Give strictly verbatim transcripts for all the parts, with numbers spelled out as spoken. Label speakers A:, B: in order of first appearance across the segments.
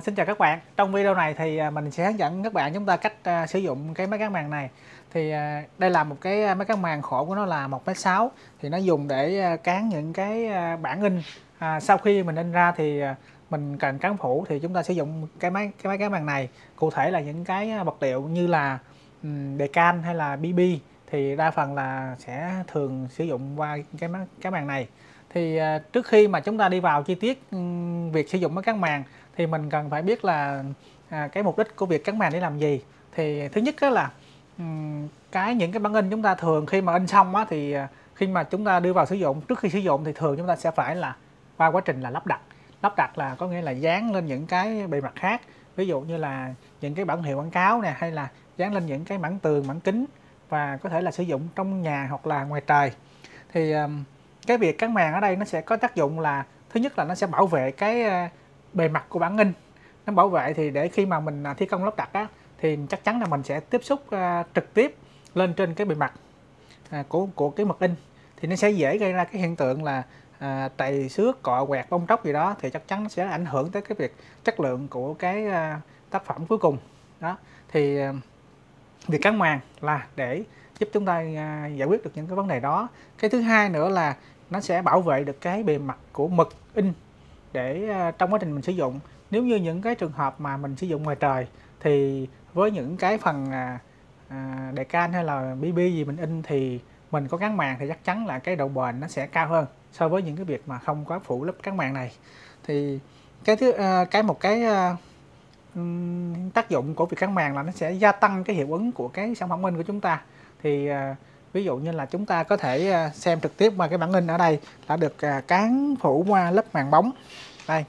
A: Xin chào các bạn. Trong video này thì à, mình sẽ hướng dẫn các bạn chúng ta cách à, sử dụng cái máy cán màng này. Thì à, đây là một cái à, máy cán màng khổ của nó là một mét sáu, thì nó dùng để à, cán những cái à, bản in. À, sau khi mình in ra thì à, mình cần cán phủ thì chúng ta sử dụng cái máy cái máy cán màng này. Cụ thể là những cái vật liệu như là um, đề can hay là bê bê thì đa phần là sẽ thường sử dụng qua cái máy cán màng này. Thì à, trước khi mà chúng ta đi vào chi tiết um, việc sử dụng máy cán màng thì mình cần phải biết là à, cái mục đích của việc cán màng để làm gì. Thì thứ nhất đó là um, cái những cái bản in chúng ta thường khi mà in xong á, thì à, khi mà chúng ta đưa vào sử dụng, trước khi sử dụng thì thường chúng ta sẽ phải là qua quá trình là lắp đặt. Lắp đặt là có nghĩa là dán lên những cái bề mặt khác, ví dụ như là những cái bản hiệu quảng cáo nè, hay là dán lên những cái mảng tường, mảng kính, và có thể là sử dụng trong nhà hoặc là ngoài trời. Thì um, cái việc cán màng ở đây nó sẽ có tác dụng là thứ nhất là nó sẽ bảo vệ cái uh, bề mặt của bản in. Nó bảo vệ thì để khi mà mình thi công lắp đặt á, thì chắc chắn là mình sẽ tiếp xúc uh, trực tiếp lên trên cái bề mặt uh, của của cái mực in, thì nó sẽ dễ gây ra cái hiện tượng là uh, trầy xước, cọ quẹt, bong tróc gì đó, thì chắc chắn sẽ ảnh hưởng tới cái việc chất lượng của cái uh, tác phẩm cuối cùng đó. Thì uh, việc cán màng là để giúp chúng ta uh, giải quyết được những cái vấn đề đó. Cái thứ hai nữa là nó sẽ bảo vệ được cái bề mặt của mực in để uh, trong quá trình mình sử dụng, nếu như những cái trường hợp mà mình sử dụng ngoài trời thì với những cái phần uh, uh, đề can hay là bê bê gì mình in thì mình có cán màng thì chắc chắn là cái độ bền nó sẽ cao hơn so với những cái việc mà không có phủ lớp cán màng này. Thì cái thứ uh, cái một cái uh, um, tác dụng của việc cán màng là nó sẽ gia tăng cái hiệu ứng của cái sản phẩm in của chúng ta. Thì uh, ví dụ như là chúng ta có thể uh, xem trực tiếp qua cái bản in ở đây đã được uh, cán phủ qua lớp màng bóng đây.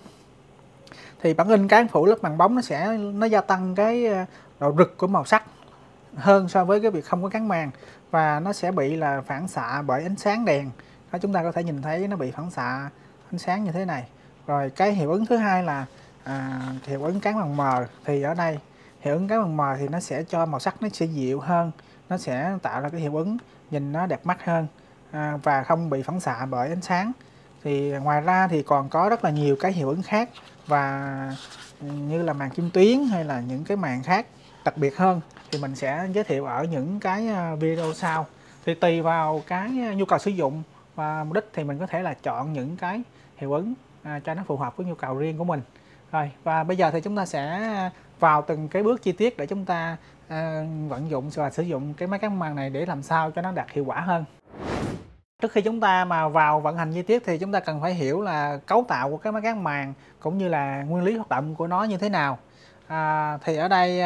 A: Thì bản in cán phủ lớp màng bóng nó sẽ nó gia tăng cái độ rực của màu sắc hơn so với cái việc không có cán màng, và nó sẽ bị là phản xạ bởi ánh sáng đèn đó, chúng ta có thể nhìn thấy nó bị phản xạ ánh sáng như thế này. Rồi cái hiệu ứng thứ hai là à, hiệu ứng cán màng mờ. Thì ở đây hiệu ứng cán màng mờ thì nó sẽ cho màu sắc nó sẽ dịu hơn, nó sẽ tạo ra cái hiệu ứng nhìn nó đẹp mắt hơn à, và không bị phản xạ bởi ánh sáng. Thì ngoài ra thì còn có rất là nhiều cái hiệu ứng khác, và như là màng kim tuyến hay là những cái màng khác đặc biệt hơn thì mình sẽ giới thiệu ở những cái video sau. Thì tùy vào cái nhu cầu sử dụng và mục đích thì mình có thể là chọn những cái hiệu ứng à, cho nó phù hợp với nhu cầu riêng của mình. Rồi, và bây giờ thì chúng ta sẽ vào từng cái bước chi tiết để chúng ta à, vận dụng và sử dụng cái máy cán màng này để làm sao cho nó đạt hiệu quả hơn. Trước khi chúng ta mà vào vận hành chi tiết thì chúng ta cần phải hiểu là cấu tạo của cái máy cán màng cũng như là nguyên lý hoạt động của nó như thế nào. À, thì ở đây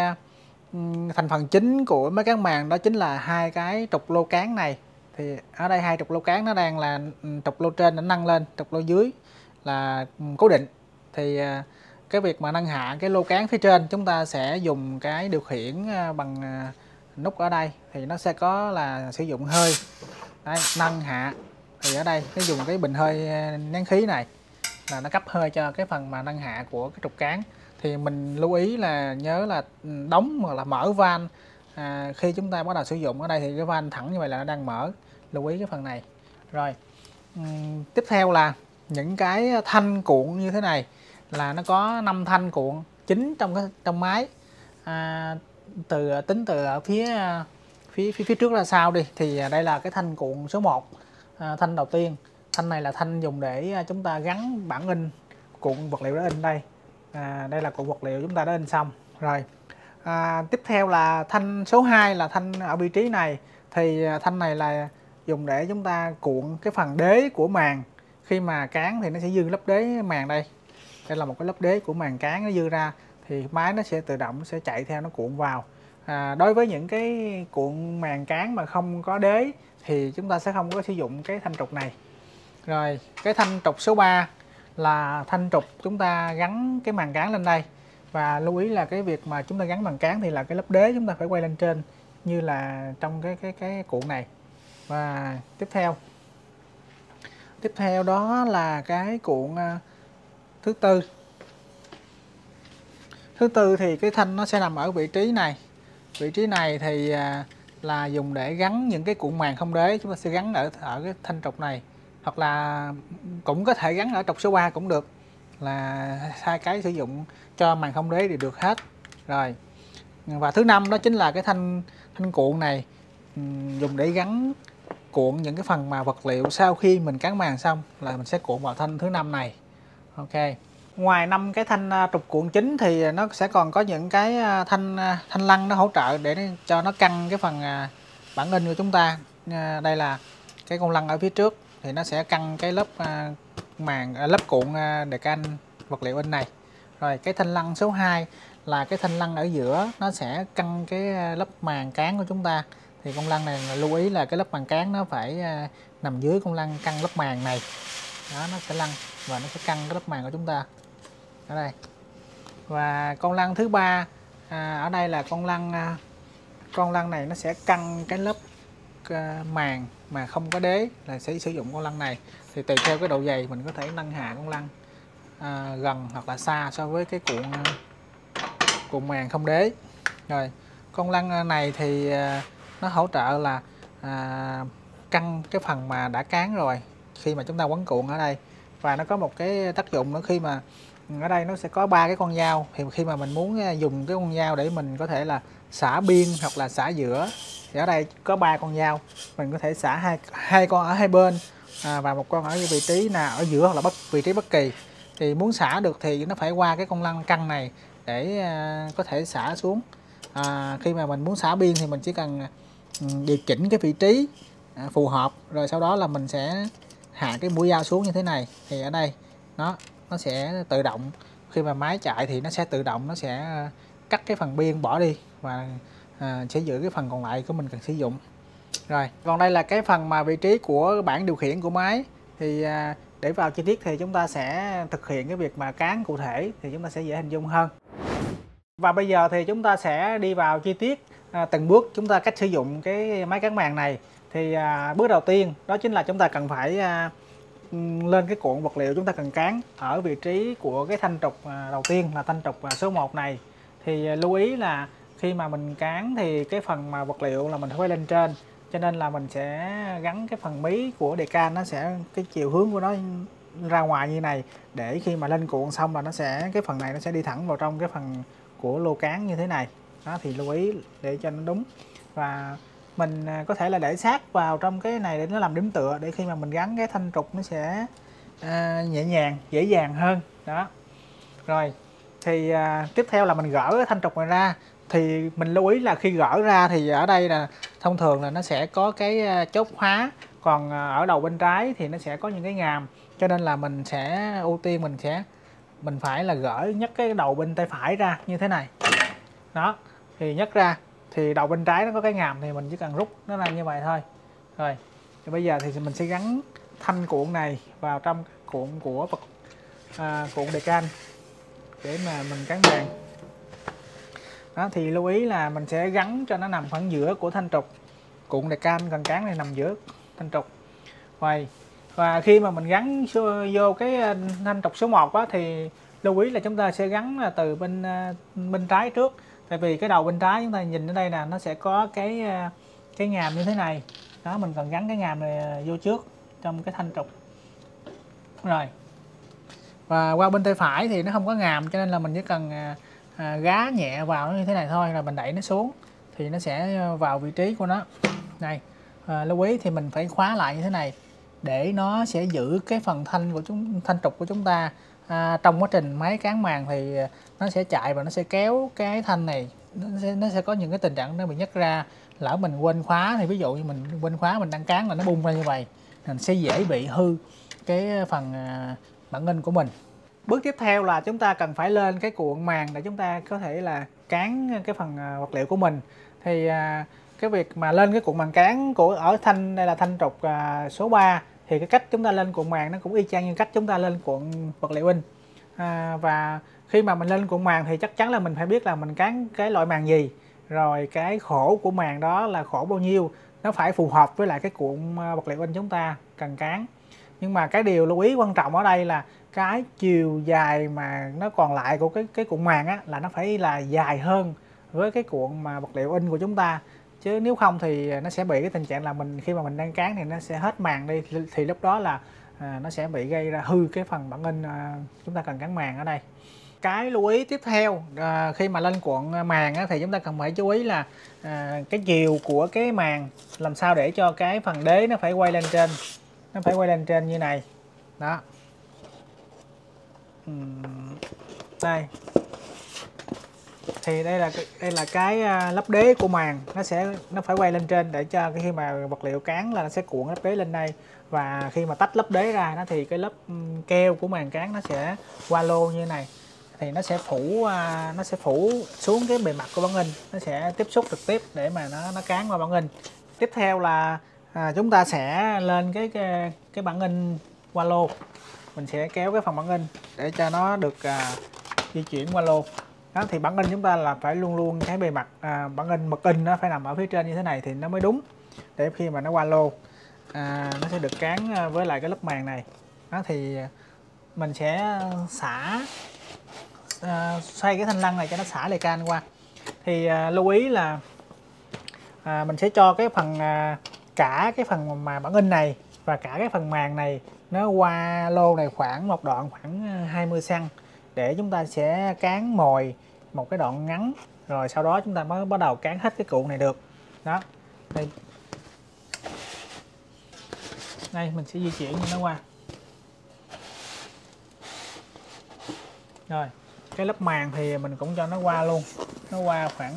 A: thành phần chính của máy cán màng đó chính là hai cái trục lô cán này. Thì ở đây hai trục lô cán nó đang là trục lô trên nó nâng lên, trục lô dưới là cố định. Thì cái việc mà nâng hạ cái lô cán phía trên chúng ta sẽ dùng cái điều khiển bằng nút ở đây, thì nó sẽ có là sử dụng hơi. Đấy, nâng hạ thì ở đây nó dùng cái bình hơi nén khí này là nó cấp hơi cho cái phần mà nâng hạ của cái trục cán. Thì mình lưu ý là nhớ là đóng hoặc là mở van à, khi chúng ta bắt đầu sử dụng. Ở đây thì cái van thẳng như vậy là nó đang mở, lưu ý cái phần này. Rồi uhm, tiếp theo là những cái thanh cuộn như thế này là nó có năm thanh cuộn chính trong cái trong máy à, từ tính từ ở phía Phía, phía phía trước ra sau đi. Thì đây là cái thanh cuộn số một, à, thanh đầu tiên. Thanh này là thanh dùng để chúng ta gắn bản in cuộn vật liệu đã in đây. À, đây là cuộn vật liệu chúng ta đã in xong rồi. À, tiếp theo là thanh số hai là thanh ở vị trí này. Thì thanh này là dùng để chúng ta cuộn cái phần đế của màng. Khi mà cán thì nó sẽ dư lớp đế màng đây. Đây là một cái lớp đế của màng cán, nó dư ra thì máy nó sẽ tự động nó sẽ chạy theo, nó cuộn vào. À, đối với những cái cuộn màng cán mà không có đế thì chúng ta sẽ không có sử dụng cái thanh trục này. Rồi cái thanh trục số ba là thanh trục chúng ta gắn cái màng cán lên đây, và lưu ý là cái việc mà chúng ta gắn màng cán thì là cái lớp đế chúng ta phải quay lên trên như là trong cái cái cái cuộn này. Và tiếp theo tiếp theo đó là cái cuộn uh, thứ tư. Thứ tư thì cái thanh nó sẽ nằm ở vị trí này. Vị trí này thì là dùng để gắn những cái cuộn màng không đế, chúng ta sẽ gắn ở ở cái thanh trục này, hoặc là cũng có thể gắn ở trục số ba cũng được. là hai cái sử dụng cho màn không đế thì được hết rồi. Và thứ năm đó chính là cái thanh thanh cuộn này, dùng để gắn cuộn những cái phần mà vật liệu sau khi mình cán màn xong là mình sẽ cuộn vào thanh thứ năm này. Ok. Ngoài năm cái thanh trục cuộn chính thì nó sẽ còn có những cái thanh thanh lăng nó hỗ trợ để cho nó căng cái phần bản in của chúng ta. Đây là cái con lăng ở phía trước thì nó sẽ căng cái lớp màn lớp cuộn đề can vật liệu in này. Rồi cái thanh lăng số hai là cái thanh lăng ở giữa, nó sẽ căng cái lớp màn cán của chúng ta. Thì con lăng này lưu ý là cái lớp màn cán nó phải nằm dưới con lăng căng lớp màn này. Đó, nó sẽ lăn và nó sẽ căng cái lớp màn của chúng ta ở đây. Và con lăng thứ ba à, ở đây là con lăng à, con lăng này nó sẽ căng cái lớp à, màn mà không có đế, là sẽ sử dụng con lăng này. Thì tùy theo cái độ dày mình có thể nâng hạ con lăng à, gần hoặc là xa so với cái cuộn à, cuộn màn không đế. Rồi con lăng này thì à, nó hỗ trợ là à, căng cái phần mà đã cán rồi khi mà chúng ta quấn cuộn ở đây. Và nó có một cái tác dụng nữa, khi mà ở đây nó sẽ có ba cái con dao, thì khi mà mình muốn dùng cái con dao để mình có thể là xả biên hoặc là xả giữa, thì ở đây có ba con dao, mình có thể xả hai hai con ở hai bên à, và một con ở vị trí nào ở giữa hoặc là bất vị trí bất kỳ. Thì muốn xả được thì nó phải qua cái con lăng căng này để à, có thể xả xuống. À, khi mà mình muốn xả biên thì mình chỉ cần điều chỉnh cái vị trí à, phù hợp, rồi sau đó là mình sẽ hạ cái mũi dao xuống như thế này. Thì ở đây nó nó sẽ tự động, khi mà máy chạy thì nó sẽ tự động nó sẽ cắt cái phần biên bỏ đi và à, sẽ giữ cái phần còn lại của mình cần sử dụng. Rồi còn đây là cái phần mà vị trí của bảng điều khiển của máy. Thì à, để vào chi tiết thì chúng ta sẽ thực hiện cái việc mà cán cụ thể thì chúng ta sẽ dễ hình dung hơn. Và bây giờ thì chúng ta sẽ đi vào chi tiết à, từng bước chúng ta cách sử dụng cái máy cán màn này. Thì à, bước đầu tiên đó chính là chúng ta cần phải à, lên cái cuộn vật liệu chúng ta cần cán ở vị trí của cái thanh trục à, đầu tiên là thanh trục à, số một này. Thì à, lưu ý là khi mà mình cán thì cái phần mà vật liệu là mình phải lên trên, cho nên là mình sẽ gắn cái phần mí của đề can, nó sẽ cái chiều hướng của nó ra ngoài như này, để khi mà lên cuộn xong là nó sẽ cái phần này nó sẽ đi thẳng vào trong cái phần của lô cán như thế này. Đó thì lưu ý để cho nó đúng. Và mình có thể là để sát vào trong cái này để nó làm điểm tựa, để khi mà mình gắn cái thanh trục nó sẽ à, nhẹ nhàng, dễ dàng hơn. Đó. Rồi thì à, tiếp theo là mình gỡ cái thanh trục này ra. Thì mình lưu ý là khi gỡ ra thì ở đây là thông thường là nó sẽ có cái chốt khóa, còn ở đầu bên trái thì nó sẽ có những cái ngàm, cho nên là mình sẽ ưu tiên mình sẽ mình phải là gỡ nhấc cái đầu bên tay phải ra như thế này. Đó thì nhấc ra thì đầu bên trái nó có cái ngàm thì mình chỉ cần rút nó ra như vậy thôi. Rồi thì bây giờ thì mình sẽ gắn thanh cuộn này vào trong cuộn của vật à, cuộn đề can để mà mình cán màn. Đó thì lưu ý là mình sẽ gắn cho nó nằm khoảng giữa của thanh trục. Cuộn đề can cần cán này nằm giữa thanh trục. Rồi và khi mà mình gắn vô cái thanh trục số một đó, thì lưu ý là chúng ta sẽ gắn là từ bên bên trái trước. Tại vì cái đầu bên trái chúng ta nhìn ở đây nè, nó sẽ có cái cái ngàm như thế này. Đó, mình cần gắn cái ngàm này vô trước trong cái thanh trục. Rồi. Và qua bên tay phải thì nó không có ngàm, cho nên là mình chỉ cần à, gá nhẹ vào nó như thế này thôi, rồi mình đẩy nó xuống thì nó sẽ vào vị trí của nó. Này, à, lưu ý thì mình phải khóa lại như thế này để nó sẽ giữ cái phần thanh của chúng thanh trục của chúng ta. À, trong quá trình máy cán màn thì nó sẽ chạy và nó sẽ kéo cái thanh này, nó sẽ, nó sẽ có những cái tình trạng nó bị nhấc ra. Lỡ mình quên khóa thì ví dụ như mình quên khóa mình đang cán là nó bung ra như vậy, mình sẽ dễ bị hư cái phần à, bản in của mình. Bước tiếp theo là chúng ta cần phải lên cái cuộn màn để chúng ta có thể là cán cái phần vật liệu của mình. Thì à, cái việc mà lên cái cuộn màn cán của ở thanh đây là thanh trục à, số ba, thì cái cách chúng ta lên cuộn màn nó cũng y chang như cách chúng ta lên cuộn vật liệu in. À, và khi mà mình lên cuộn màn thì chắc chắn là mình phải biết là mình cán cái loại màn gì, rồi cái khổ của màn đó là khổ bao nhiêu, nó phải phù hợp với lại cái cuộn vật liệu in chúng ta cần cán. Nhưng mà cái điều lưu ý quan trọng ở đây là cái chiều dài mà nó còn lại của cái cái cuộn màn á, là nó phải là dài hơn với cái cuộn mà vật liệu in của chúng ta. Chứ nếu không thì nó sẽ bị cái tình trạng là mình khi mà mình đang cán thì nó sẽ hết màn đi, thì lúc đó là à, nó sẽ bị gây ra hư cái phần bản in à, chúng ta cần gắn màng ở đây. Cái lưu ý tiếp theo à, khi mà lên cuộn màng á, thì chúng ta cần phải chú ý là à, cái chiều của cái màng làm sao để cho cái phần đế nó phải quay lên trên, nó phải quay lên trên như này đó. Uhm, đây thì đây là đây là cái lắp đế của màng, nó sẽ nó phải quay lên trên để cho khi mà vật liệu cán là nó sẽ cuộn lắp đế lên đây, và khi mà tách lắp đế ra nó thì cái lớp keo của màng cán nó sẽ qua lô như này, thì nó sẽ phủ nó sẽ phủ xuống cái bề mặt của bản in, nó sẽ tiếp xúc trực tiếp để mà nó nó cán qua bản in. Tiếp theo là à, chúng ta sẽ lên cái cái, cái bản in qua lô, mình sẽ kéo cái phần bản in để cho nó được à, di chuyển qua lô. Đó, thì bản in chúng ta là phải luôn luôn cái bề mặt à, bản in mực in nó phải nằm ở phía trên như thế này thì nó mới đúng, để khi mà nó qua lô à, nó sẽ được cán với lại cái lớp màng này. Đó, thì mình sẽ xả à, xoay cái thanh lăn này cho nó xả lề can qua. Thì à, lưu ý là à, mình sẽ cho cái phần à, cả cái phần mà bản in này và cả cái phần màng này nó qua lô này khoảng một đoạn khoảng hai mươi xăng ti mét, để chúng ta sẽ cán mồi một cái đoạn ngắn, rồi sau đó chúng ta mới bắt đầu cán hết cái cuộn này được. Đó, đây đây mình sẽ di chuyển như nó qua. Rồi cái lớp màng thì mình cũng cho nó qua luôn, nó qua khoảng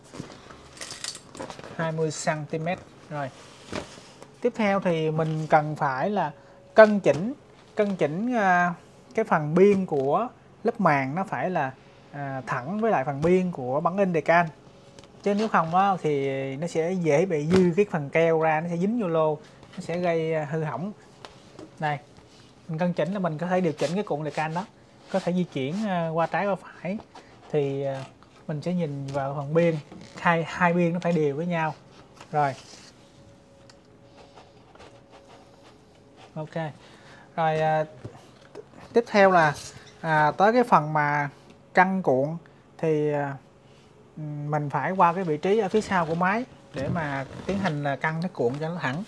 A: hai mươi xăng ti mét. Rồi tiếp theo thì mình cần phải là cân chỉnh cân chỉnh cái phần biên của lớp màng nó phải là à, thẳng với lại phần biên của bản in đề can, chứ nếu không đó thì nó sẽ dễ bị dư cái phần keo ra, nó sẽ dính vô lô, nó sẽ gây hư hỏng. Đây mình cân chỉnh là mình có thể điều chỉnh cái cuộn đề can đó, có thể di chuyển qua trái qua phải, thì mình sẽ nhìn vào phần biên, hai hai biên nó phải đều với nhau. Rồi ok, rồi à, tiếp theo là à, tới cái phần mà căng cuộn thì à, mình phải qua cái vị trí ở phía sau của máy để mà tiến hành là căng cái cuộn cho nó thẳng.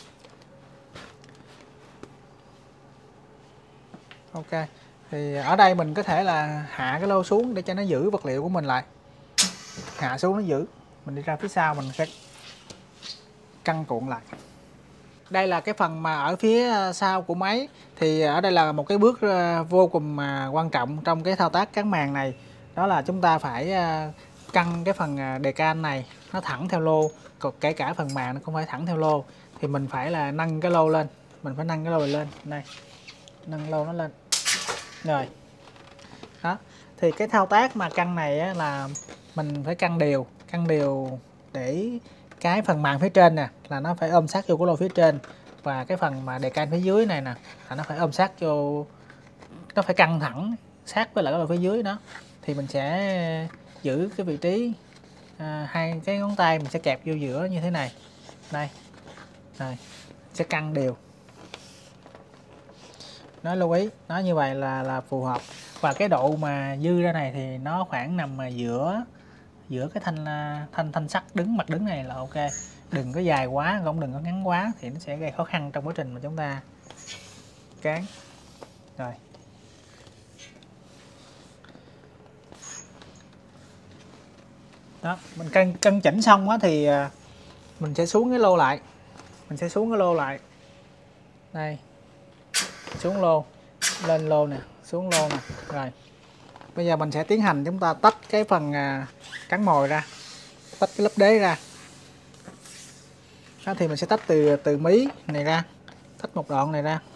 A: Ok, thì ở đây mình có thể là hạ cái lô xuống để cho nó giữ vật liệu của mình lại, hạ xuống nó giữ, mình đi ra phía sau mình sẽ căng cuộn lại. Đây là cái phần mà ở phía sau của máy, thì ở đây là một cái bước vô cùng mà quan trọng trong cái thao tác cán màng này, đó là chúng ta phải căng cái phần đề can này nó thẳng theo lô, còn kể cả phần màng nó không phải thẳng theo lô, thì mình phải là nâng cái lô lên, mình phải nâng cái lô này lên, đây nâng lô nó lên. Rồi đó, thì cái thao tác mà căng này á, là mình phải căng đều căng đều để cái phần màng phía trên nè là nó phải ôm sát vô cái lô phía trên, và cái phần mà đề can phía dưới này nè là nó phải ôm sát vô, nó phải căng thẳng sát với lại cái lô phía dưới đó. Thì mình sẽ giữ cái vị trí à, hai cái ngón tay mình sẽ kẹp vô giữa như thế này, đây rồi sẽ căng đều. Nó lưu ý nó như vậy là là phù hợp, và cái độ mà dư ra này thì nó khoảng nằm mà giữa giữa cái thanh thanh thanh sắt đứng mặt đứng này là ok, đừng có dài quá cũng đừng có ngắn quá thì nó sẽ gây khó khăn trong quá trình mà chúng ta cán. Rồi đó, mình cân cân chỉnh xong á thì mình sẽ xuống cái lô lại, mình sẽ xuống cái lô lại đây, xuống lô, lên lô nè, xuống lô nè. Rồi bây giờ mình sẽ tiến hành chúng ta tách cái phần à, cán mồi ra, tách cái lớp đế ra. Đó, thì mình sẽ tách từ từ mí này ra, tách một đoạn này ra.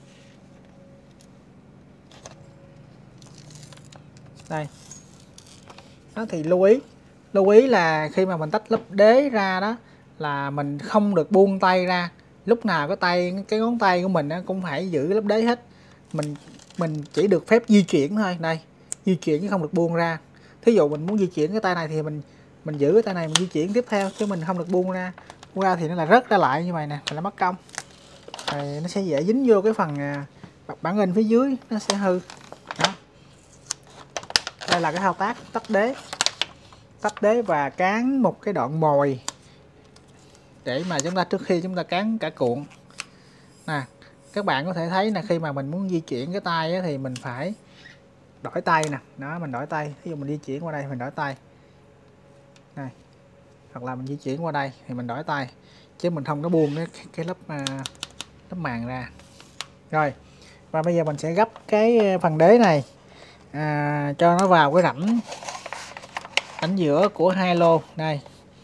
A: Đây. Đó, thì lưu ý lưu ý là khi mà mình tách lớp đế ra đó là mình không được buông tay ra, lúc nào cái tay cái ngón tay của mình cũng phải giữ lớp đế hết, mình mình chỉ được phép di chuyển thôi, đây di chuyển chứ không được buông ra. Thí dụ mình muốn di chuyển cái tay này thì mình mình giữ cái tay này mình di chuyển tiếp theo, chứ mình không được buông ra, buông ra thì nó là rớt ra lại như vậy nè, là nó mất công, rồi nó sẽ dễ dính vô cái phần bản in phía dưới, nó sẽ hư. Đó, đây là cái thao tác tách đế tách đế và cán một cái đoạn mồi để mà chúng ta trước khi chúng ta cán cả cuộn nè. các bạn có thể thấy là khi mà mình muốn di chuyển cái tay á, thì mình phải đổi tay nè, đó mình đổi tay, ví dụ mình di chuyển qua đây mình đổi tay này, hoặc là mình di chuyển qua đây thì mình đổi tay, chứ mình không có buông cái cái lớp uh, lớp màng ra. Rồi, và bây giờ mình sẽ gấp cái phần đế này à, cho nó vào cái rãnh rãnh giữa của hai lô đây.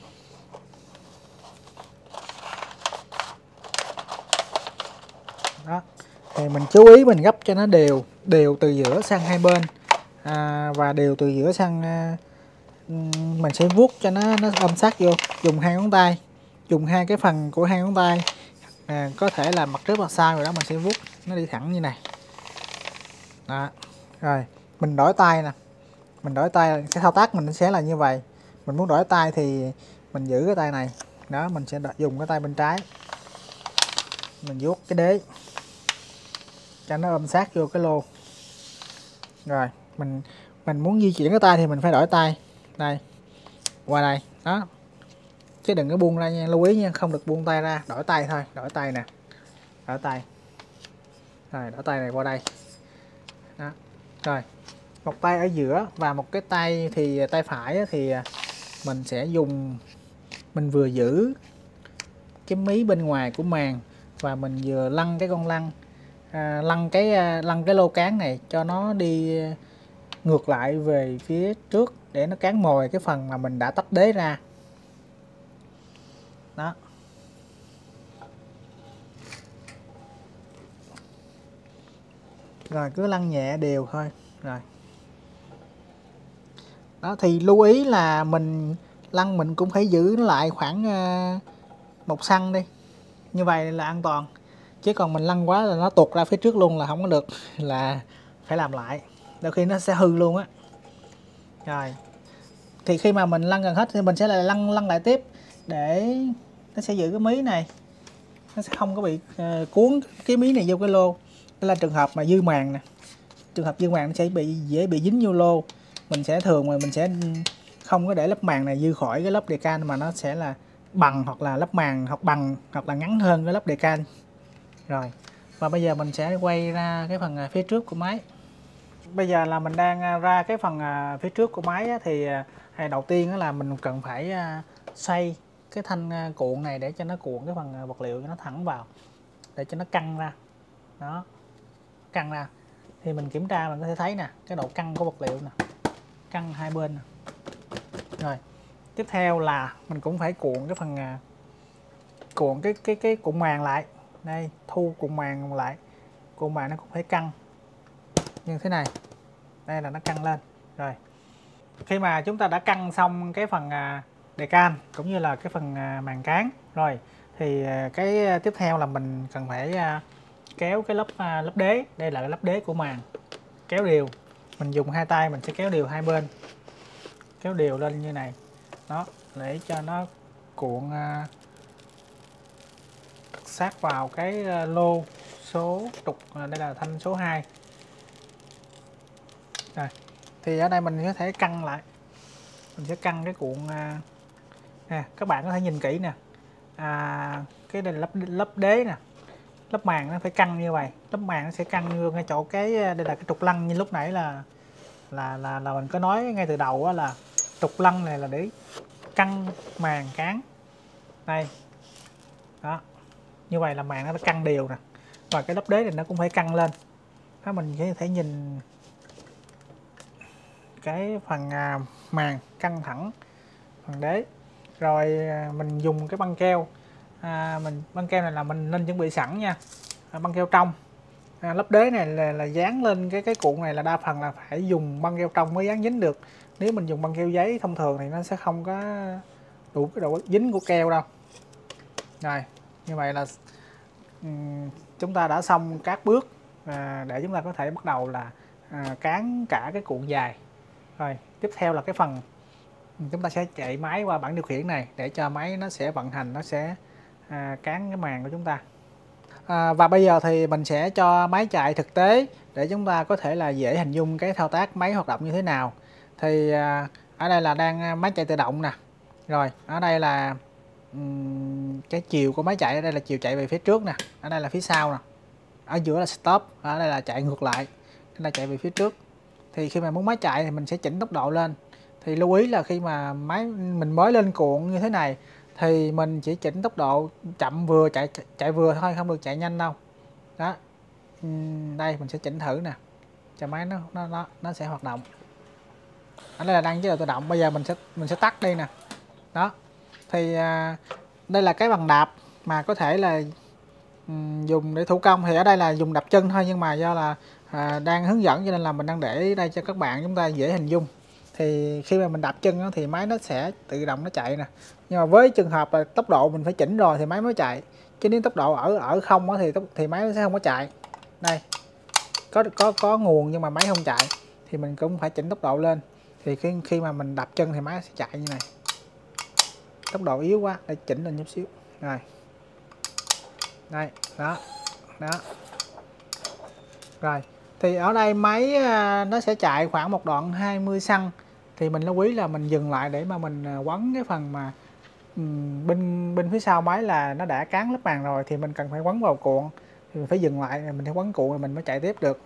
A: Đó, thì mình chú ý mình gấp cho nó đều đều từ giữa sang hai bên à, và đều từ giữa sang à, mình sẽ vuốt cho nó nó ôm sát vô, dùng hai ngón tay, dùng hai cái phần của hai ngón tay à, có thể là mặt trước mặt sau rồi đó, mình sẽ vuốt nó đi thẳng như này. Đó. Rồi mình đổi tay nè, mình đổi tay, cái thao tác mình sẽ là như vậy. Mình muốn đổi tay thì mình giữ cái tay này đó, mình sẽ dùng cái tay bên trái, mình vuốt cái đế cho nó ôm sát vô cái lô. Rồi mình mình muốn di chuyển cái tay thì mình phải đổi tay đây qua đây đó, chứ đừng có buông ra nha, lưu ý nha, không được buông tay ra, đổi tay thôi, đổi tay nè, đổi tay rồi, đổi tay này qua đây đó. Rồi một tay ở giữa và một cái tay thì tay phải thì mình sẽ dùng, mình vừa giữ cái mí bên ngoài của màng và mình vừa lăn cái con lăn à, lăn cái lăn cái lô cán này cho nó đi ngược lại về phía trước để nó cán mồi cái phần mà mình đã tách đế ra đó. Rồi cứ lăn nhẹ đều thôi. Rồi đó, thì lưu ý là mình lăn mình cũng phải giữ nó lại khoảng một xăng đi, như vậy là an toàn, chứ còn mình lăn quá là nó tuột ra phía trước luôn là không có được, là phải làm lại, đôi khi nó sẽ hư luôn á. Rồi thì khi mà mình lăn gần hết thì mình sẽ lại lăn lăn lại tiếp để nó sẽ giữ cái mí này, nó sẽ không có bị uh, cuốn cái mí này vô cái lô. Đây là trường hợp mà dư màng nè, trường hợp dư màng nó sẽ bị dễ bị dính vô lô. Mình sẽ thường mà mình sẽ không có để lớp màng này dư khỏi cái lớp decal, mà nó sẽ là bằng hoặc là lớp màng hoặc bằng hoặc là ngắn hơn cái lớp decal. Rồi và bây giờ mình sẽ quay ra cái phần phía trước của máy. Bây giờ là mình đang ra cái phần phía trước của máy thì đầu tiên là mình cần phải xoay cái thanh cuộn này để cho nó cuộn cái phần vật liệu cho nó thẳng vào, để cho nó căng ra đó, căng ra thì mình kiểm tra mình có thể thấy nè cái độ căng của vật liệu nè, căng hai bên nè. Rồi tiếp theo là mình cũng phải cuộn cái phần cuộn cái cái cái cuộn màng lại đây, thu cuộn màng lại, cuộn màng nó cũng phải căng như thế này, đây là nó căng lên. Rồi khi mà chúng ta đã căng xong cái phần decal cũng như là cái phần màng cán rồi thì cái tiếp theo là mình cần phải kéo cái lớp lớp đế, đây là cái lớp đế của màng, kéo đều, mình dùng hai tay mình sẽ kéo đều hai bên, kéo đều lên như này đó, để cho nó cuộn sát vào cái lô số trục, đây là thanh số hai. Rồi thì ở đây mình có thể căng lại, mình sẽ căng cái cuộn nè, các bạn có thể nhìn kỹ nè, à, cái đây là lớp lớp đế nè, lớp màng nó phải căng như vậy, lớp màng nó sẽ căng như ngay chỗ cái đây là cái trục lăn như lúc nãy là là là là mình có nói ngay từ đầu đó, là trục lăn này là để căng màng cán đây đó, như vậy là màng nó căng đều nè, và cái lớp đế này nó cũng phải căng lên đó. Mình có thể nhìn cái phần à, màng căng thẳng phần đế. Rồi à, mình dùng cái băng keo, à, mình băng keo này là mình nên chuẩn bị sẵn nha, à, băng keo trong. À, lớp đế này là, là dán lên cái cái cuộn này là đa phần là phải dùng băng keo trong mới dán dính được, nếu mình dùng băng keo giấy thông thường thì nó sẽ không có đủ cái độ dính của keo đâu. Rồi như vậy là um, chúng ta đã xong các bước à, để chúng ta có thể bắt đầu là à, cán cả cái cuộn dài. Rồi tiếp theo là cái phần chúng ta sẽ chạy máy qua bảng điều khiển này để cho máy nó sẽ vận hành, nó sẽ à, cán cái màng của chúng ta. À, và bây giờ thì mình sẽ cho máy chạy thực tế để chúng ta có thể là dễ hình dung cái thao tác máy hoạt động như thế nào. Thì à, ở đây là đang máy chạy tự động nè. Rồi ở đây là um, cái chiều của máy chạy, ở đây là chiều chạy về phía trước nè, ở đây là phía sau nè. ở giữa là stop, ở đây là chạy ngược lại, đây là chạy về phía trước. Thì khi mà muốn máy chạy thì mình sẽ chỉnh tốc độ lên. Thì lưu ý là khi mà máy mình mới lên cuộn như thế này thì mình chỉ chỉnh tốc độ chậm vừa, chạy chạy vừa thôi, không được chạy nhanh đâu. Đó. Đây mình sẽ chỉnh thử nè, cho máy nó nó nó nó sẽ hoạt động. Ở đây là đăng chế độ tự động. Bây giờ mình sẽ mình sẽ tắt đi nè. Đó. Thì à, đây là cái bằng đạp mà có thể là um, dùng để thủ công. Thì ở đây là dùng đạp chân thôi, nhưng mà do là à, đang hướng dẫn cho nên là mình đang để đây cho các bạn chúng ta dễ hình dung. Thì khi mà mình đạp chân đó, thì máy nó sẽ tự động nó chạy nè. Nhưng mà với trường hợp là tốc độ mình phải chỉnh rồi thì máy mới chạy. Chứ nếu tốc độ ở ở không thì thì máy nó sẽ không có chạy. Đây có có có nguồn nhưng mà máy không chạy thì mình cũng phải chỉnh tốc độ lên. Thì khi khi mà mình đạp chân thì máy sẽ chạy như này. Tốc độ yếu quá, để chỉnh lên chút xíu. Rồi. Đây, đó. Đó. Rồi, thì ở đây máy nó sẽ chạy khoảng một đoạn hai mươi xăng. Thì mình lưu ý là mình dừng lại để mà mình quấn cái phần mà um, bên bên phía sau máy là nó đã cán lớp màng rồi, thì mình cần phải quấn vào cuộn. Thì mình phải dừng lại, mình phải quấn cuộn rồi mình mới chạy tiếp được.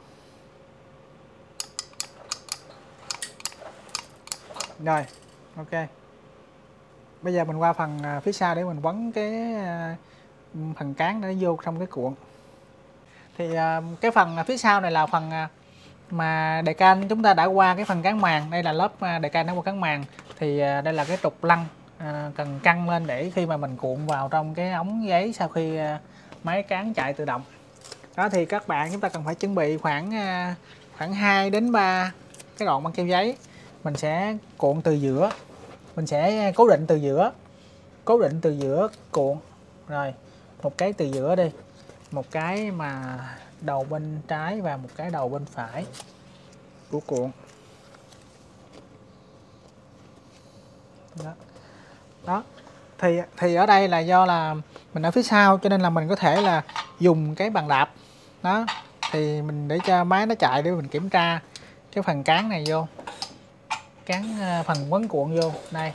A: Rồi, ok. Bây giờ mình qua phần phía sau để mình quấn cái phần cán để vô trong cái cuộn. Thì cái phần phía sau này là phần mà đề can chúng ta đã qua cái phần cán màng. Đây là lớp đề can đã qua cán màng. Thì đây là cái trục lăn cần căng lên để khi mà mình cuộn vào trong cái ống giấy sau khi máy cán chạy tự động. Đó, thì các bạn chúng ta cần phải chuẩn bị khoảng khoảng hai đến ba cái đoạn băng keo giấy. Mình sẽ cuộn từ giữa, mình sẽ cố định từ giữa, cố định từ giữa cuộn. Rồi, một cái từ giữa đi, một cái mà đầu bên trái và một cái đầu bên phải của cuộn. Đó. Đó. Thì thì ở đây là do là mình ở phía sau cho nên là mình có thể là dùng cái bàn đạp. Đó. Thì mình để cho máy nó chạy để mình kiểm tra cái phần cán này vô. Cán phần quấn cuộn vô đây.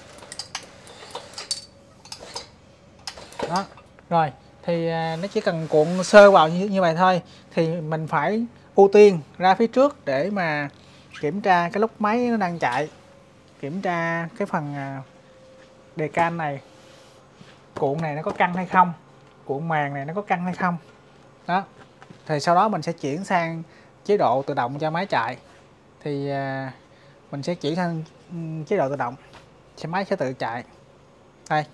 A: Đó. Rồi, thì nó chỉ cần cuộn sơ vào như, như vậy thôi. Thì mình phải ưu tiên ra phía trước để mà kiểm tra cái lúc máy nó đang chạy. Kiểm tra cái phần đề can này, cuộn này nó có căng hay không, cuộn màng này nó có căng hay không. Đó. Thì sau đó mình sẽ chuyển sang chế độ tự động cho máy chạy. Thì mình sẽ chuyển sang chế độ tự động, xe máy sẽ tự chạy. Đây.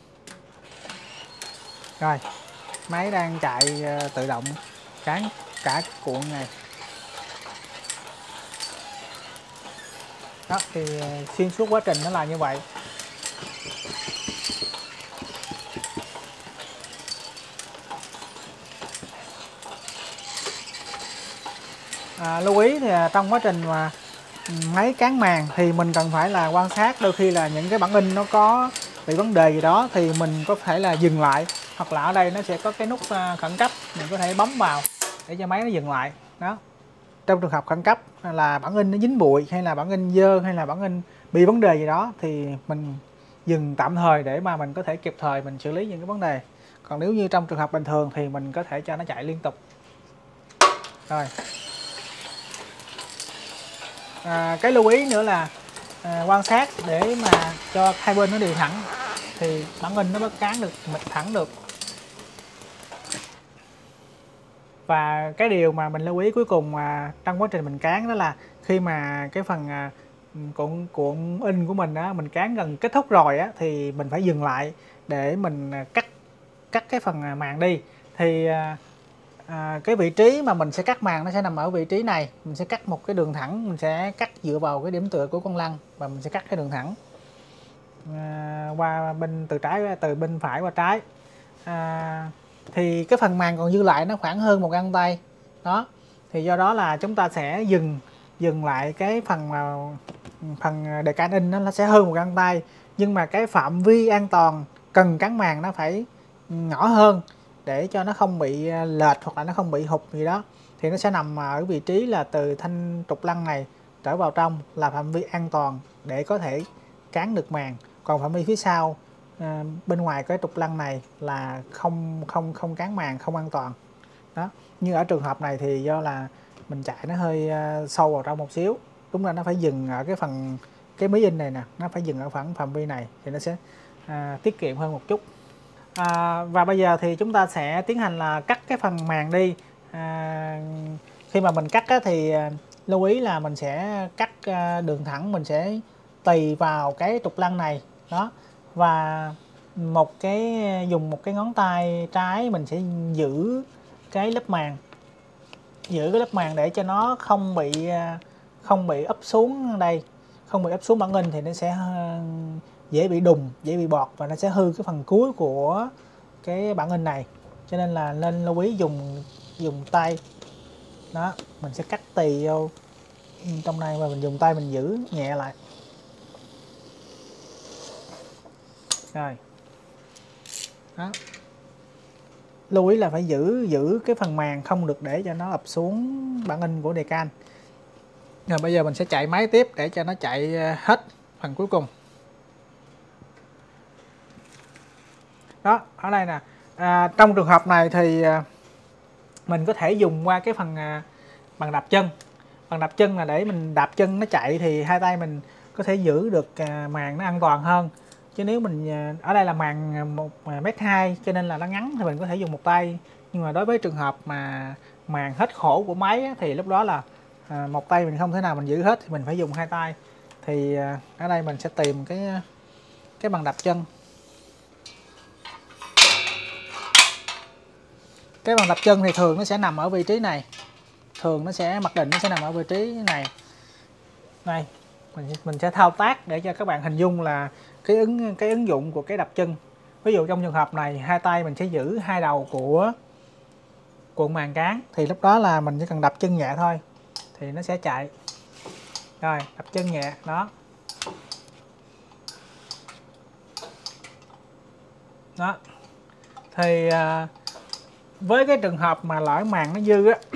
A: Rồi, máy đang chạy tự động cán cả cuộn này. Đó, thì xuyên suốt quá trình nó là như vậy. À, lưu ý thì trong quá trình mà máy cán màng thì mình cần phải là quan sát, đôi khi là những cái bản in nó có bị vấn đề gì đó thì mình có thể là dừng lại, hoặc là ở đây nó sẽ có cái nút khẩn cấp, mình có thể bấm vào để cho máy nó dừng lại. Đó, trong trường hợp khẩn cấp là bản in nó dính bụi hay là bản in dơ hay là bản in bị vấn đề gì đó thì mình dừng tạm thời để mà mình có thể kịp thời mình xử lý những cái vấn đề. Còn nếu như trong trường hợp bình thường thì mình có thể cho nó chạy liên tục. Rồi. À, cái lưu ý nữa là à, quan sát để mà cho hai bên nó đều thẳng thì bản in nó mới cán được mịch thẳng được. Và cái điều mà mình lưu ý cuối cùng mà trong quá trình mình cán đó là khi mà cái phần à, cuộn cuộn in của mình á, mình cán gần kết thúc rồi á thì mình phải dừng lại để mình cắt cắt cái phần màng đi. Thì à, À, cái vị trí mà mình sẽ cắt màng nó sẽ nằm ở vị trí này. Mình sẽ cắt một cái đường thẳng, mình sẽ cắt dựa vào cái điểm tựa của con lăn và mình sẽ cắt cái đường thẳng à, qua bên từ trái từ bên phải qua trái. À, thì cái phần màng còn dư lại nó khoảng hơn một găng tay. Đó. Thì do đó là chúng ta sẽ dừng dừng lại cái phần mà phần đề can in nó sẽ hơn một găng tay, nhưng mà cái phạm vi an toàn cần cán màng nó phải nhỏ hơn để cho nó không bị lệch hoặc là nó không bị hụt gì đó. Thì nó sẽ nằm ở vị trí là từ thanh trục lăn này trở vào trong là phạm vi an toàn để có thể cán được màng. Còn phạm vi phía sau à, bên ngoài cái trục lăn này là không không không cán màng, không an toàn. Đó, như ở trường hợp này thì do là mình chạy nó hơi sâu vào trong một xíu, đúng là nó phải dừng ở cái phần cái mí in này nè, nó phải dừng ở khoảng phạm vi này thì nó sẽ à, tiết kiệm hơn một chút. À, và bây giờ thì chúng ta sẽ tiến hành là cắt cái phần màng đi. À, khi mà mình cắt á, thì lưu ý là mình sẽ cắt đường thẳng, mình sẽ tì vào cái trục lăn này đó, và một cái dùng một cái ngón tay trái mình sẽ giữ cái lớp màng, giữ cái lớp màng để cho nó không bị không bị úp xuống đây, không bị úp xuống bản in thì nó sẽ dễ bị đùng, dễ bị bọt và nó sẽ hư cái phần cuối của cái bản in này, cho nên là nên lưu ý dùng dùng tay đó, mình sẽ cắt tì vô trong này và mình dùng tay mình giữ nhẹ lại rồi đó. Lưu ý là phải giữ giữ cái phần màng, không được để cho nó ập xuống bản in của đề can. Rồi bây giờ mình sẽ chạy máy tiếp để cho nó chạy hết phần cuối cùng. Đó, ở đây nè, à, trong trường hợp này thì mình có thể dùng qua cái phần à, bằng đạp chân. Bằng đạp chân là để mình đạp chân nó chạy thì hai tay mình có thể giữ được à, màng nó an toàn hơn. Chứ nếu mình à, ở đây là màng một mét hai cho nên là nó ngắn thì mình có thể dùng một tay. Nhưng mà đối với trường hợp mà màng hết khổ của máy á, thì lúc đó là à, một tay mình không thể nào mình giữ hết thì mình phải dùng hai tay. Thì à, ở đây mình sẽ tìm cái cái bằng đạp chân. Cái bằng đạp chân thì thường nó sẽ nằm ở vị trí này, thường nó sẽ mặc định nó sẽ nằm ở vị trí này. Này, mình mình sẽ thao tác để cho các bạn hình dung là cái ứng cái ứng dụng của cái đạp chân. Ví dụ trong trường hợp này hai tay mình sẽ giữ hai đầu của cuộn màng cán, thì lúc đó là mình chỉ cần đập chân nhẹ thôi thì nó sẽ chạy. Rồi, đập chân nhẹ đó. Đó. Thì à, với cái trường hợp mà lỡ màng nó dư á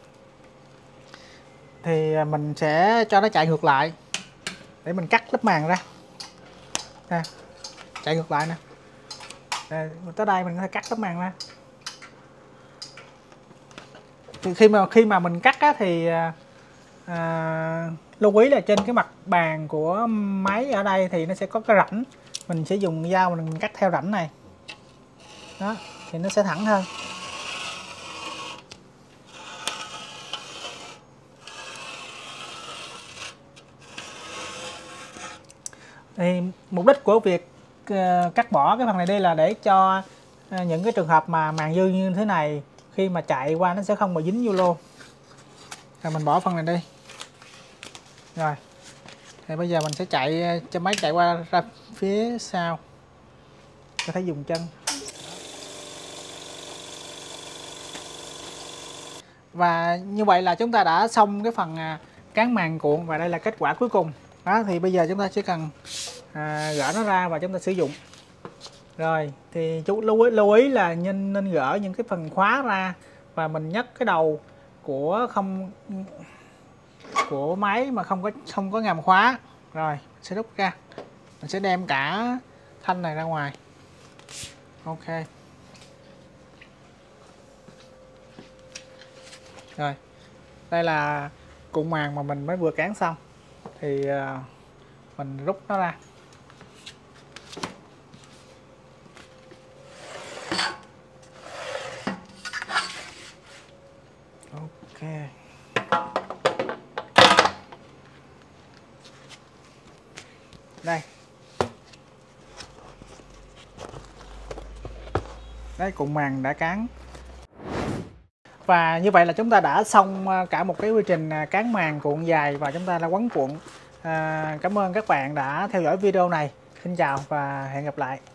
A: thì mình sẽ cho nó chạy ngược lại để mình cắt lớp màng ra. Nè, chạy ngược lại nè. Đây, tới đây mình có thể cắt lớp màng ra. Thì khi mà khi mà mình cắt á, thì à, lưu ý là trên cái mặt bàn của máy ở đây thì nó sẽ có cái rãnh, mình sẽ dùng dao mình cắt theo rãnh này đó thì nó sẽ thẳng hơn. Thì mục đích của việc uh, cắt bỏ cái phần này đi là để cho uh, những cái trường hợp mà màng dư như thế này khi mà chạy qua nó sẽ không bị dính vô lô. Rồi mình bỏ phần này đi. Rồi thì bây giờ mình sẽ chạy cho máy chạy qua ra phía sau, có thể dùng chân. Và như vậy là chúng ta đã xong cái phần cán màng cuộn và đây là kết quả cuối cùng. Đó, thì bây giờ chúng ta chỉ cần à, gỡ nó ra và chúng ta sử dụng. Rồi thì chú lưu ý, lưu ý là nên, nên gỡ những cái phần khóa ra và mình nhấc cái đầu của không của máy mà không có không có ngàm khóa. Rồi sẽ rút ra, mình sẽ đem cả thanh này ra ngoài. Ok. Rồi đây là cuộn màng mà mình mới vừa cán xong thì uh, mình rút nó ra. Ok. Đây. Đấy, cuộn màng đã cán. Và như vậy là chúng ta đã xong cả một cái quy trình cán màng cuộn dài và chúng ta đã quấn cuộn. À, cảm ơn các bạn đã theo dõi video này. Xin chào và hẹn gặp lại.